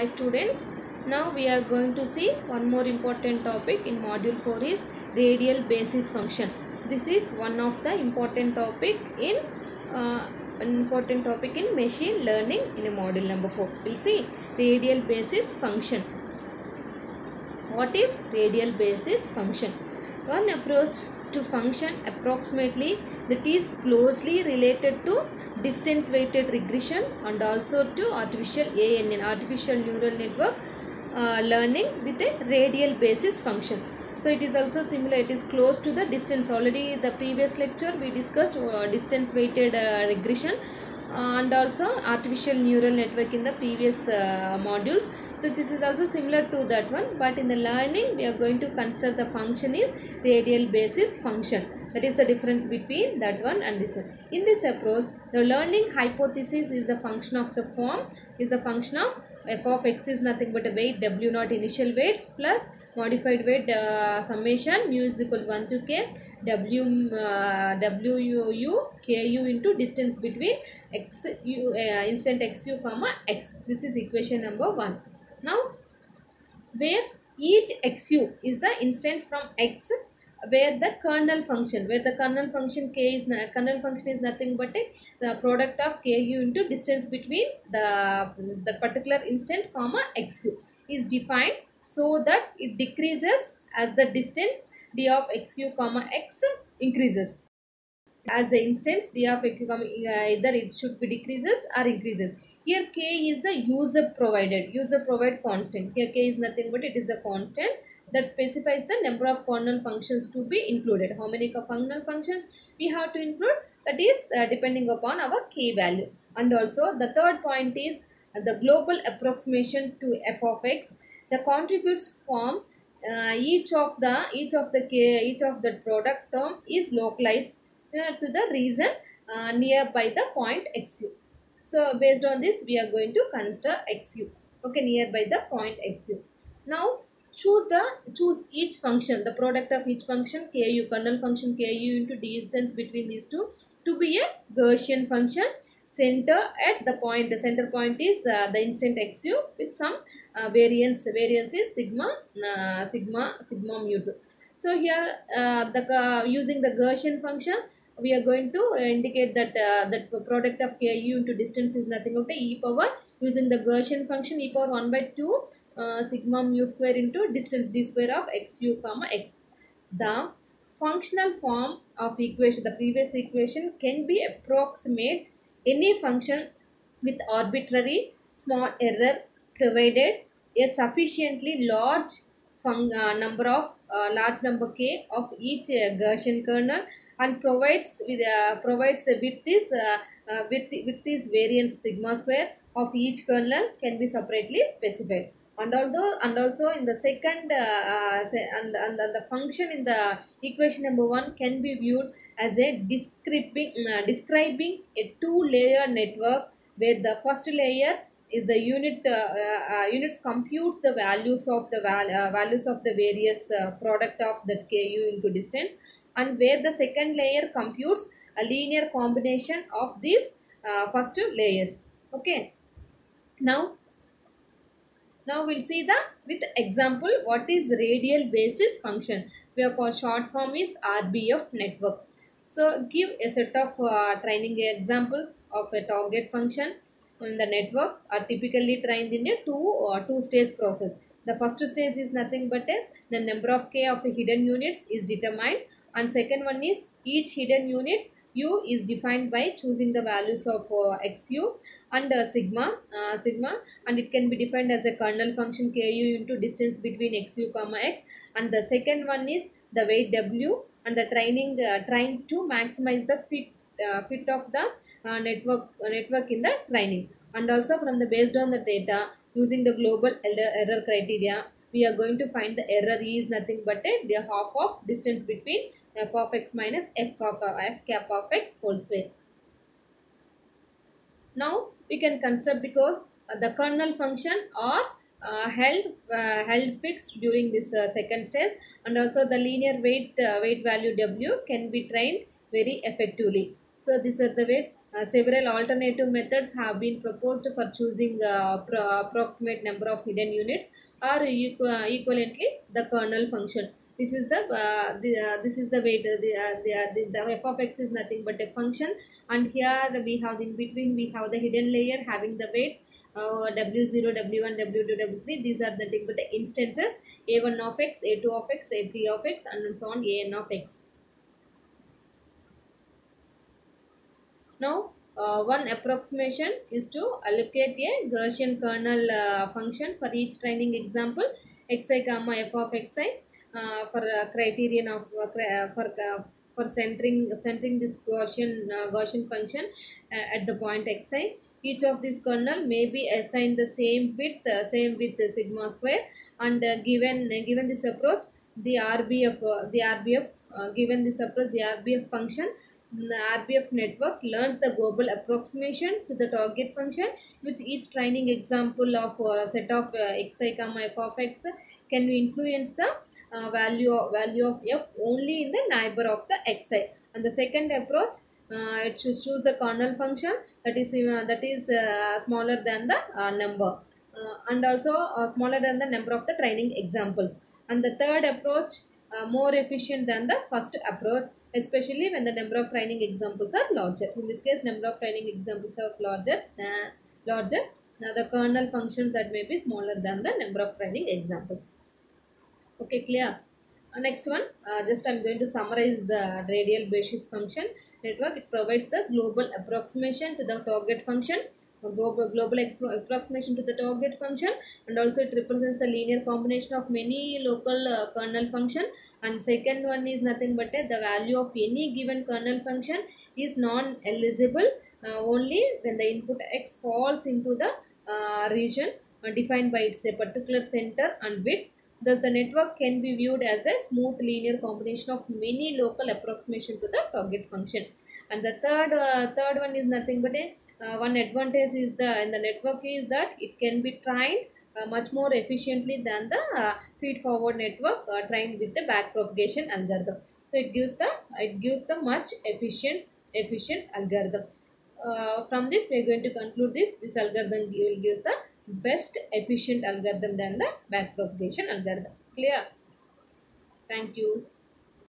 Hi students, now we are going to see one more important topic in module 4 is radial basis function. This is one of the important topic in machine learning in a module number 4. We'll see radial basis function. What is radial basis function? One approach to function approximately that is closely related to distance weighted regression and also to artificial ANN, artificial neural network learning with a radial basis function. So it is also similar, it is close to the distance. Already the previous lecture we discussed distance weighted regression and also artificial neural network in the previous modules. So this is also similar to that one, but in the learning we are going to consider the function is radial basis function. That is the difference between that one and this one. In this approach, the learning hypothesis is the function of the form is the function of f of x is nothing but a weight w naught initial weight plus modified weight summation mu is equal to 1 to k w ku into distance between x u instant xu comma x. This is equation number 1. Now where each xu is the instant from x, where the kernel function is nothing but the product of ku into distance between the particular instant comma xu is defined so that it decreases as the distance d of xu comma x increases. As the instance d of x comma either it should be decreases or increases. Here k is the user provide constant. Here k is nothing but it is a constant that specifies the number of kernel functions to be included. How many kernel functions we have to include? That is depending upon our k value. And also the third point is the global approximation to f of x. The contributes form each of the product term is localized to the region nearby the point xu. So based on this we are going to consider xu, okay, nearby the point xu. Now choose each function, the product of each function ku, kernel function ku into distance between these two to be a Gaussian function. Center at the point, the center point is the instant xu with some variance is sigma mu2. So here using the Gaussian function we are going to indicate that that product of ku into distance is nothing but e power, using the Gaussian function e power 1 by 2 sigma mu square into distance d square of xu comma x. The functional form of equation, the previous equation, can be approximate any function with arbitrary small error provided a sufficiently large large number k of each Gaussian kernel and provides with this variance sigma square of each kernel can be separately specified. And also in the second the function in the equation number 1 can be viewed as a describing a two-layer network where the first layer is the units computes the values of the various product of that ku into distance, and where the second layer computes a linear combination of these first layers. Okay, now we'll see the with example what is radial basis function. We are called short form is RBF network. So give a set of training examples of a target function on the network are typically trained in a two-stage process. The first stage is nothing but the number of k of hidden units is determined, and second one is each hidden unit u is defined by choosing the values of xu and sigma, and it can be defined as a kernel function ku into distance between xu comma x, and the second one is the weight w, and the trying to maximize the fit of the network in the training. And also from the based on the data using the global error criteria we are going to find the error is nothing but the half of distance between f of x minus f cap of x whole square. Now we can consider because the kernel function are held fixed during this second stage, and also the linear weight value w can be trained very effectively. So these are the weights. Several alternative methods have been proposed for choosing approximate number of hidden units or equivalently the kernel function. This is the weight. The f of x is nothing but a function, and here we have in between we have the hidden layer having the weights w0, w1, w2, w3. These are nothing but the instances a1 of x, a2 of x, a3 of x, and so on an of x. Now, one approximation is to allocate a Gaussian kernel function for each training example xi comma f of xi for criterion of for centering this Gaussian function at the point xi. Each of this kernel may be assigned the same width sigma square, and given this approach, given this approach, the RBF function, the RBF network learns the global approximation to the target function, which each training example of set of xi comma f of x can influence the value of f only in the neighbor of the xi. And the second approach, it should choose the kernel function that is smaller than the number, and also smaller than the number of the training examples. And the third approach, more efficient than the first approach, especially when the number of training examples are larger. In this case, number of training examples are larger. Now, the kernel function that may be smaller than the number of training examples. Okay, clear. Next one, just I'm going to summarize the radial basis function network. It provides the global approximation to the target function, approximation to the target function, and also it represents the linear combination of many local kernel function. And second one is nothing but the value of any given kernel function is non-eligible only when the input x falls into the region defined by its a particular center and width. Thus, the network can be viewed as a smooth linear combination of many local approximation to the target function. And the third one is nothing but a one advantage is in the network is that it can be trained much more efficiently than the feed forward network trained with the back propagation algorithm. So it gives the much efficient algorithm. From this, we are going to conclude this algorithm will give the best efficient algorithm than the backpropagation algorithm. Clear? Thank you.